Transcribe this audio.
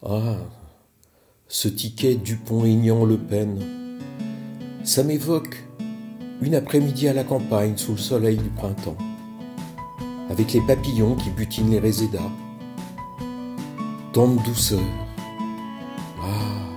Ah, ce ticket Dupont-Aignan-Le Pen, ça m'évoque une après-midi à la campagne sous le soleil du printemps, avec les papillons qui butinent les résédas. Tant de douceur. Ah,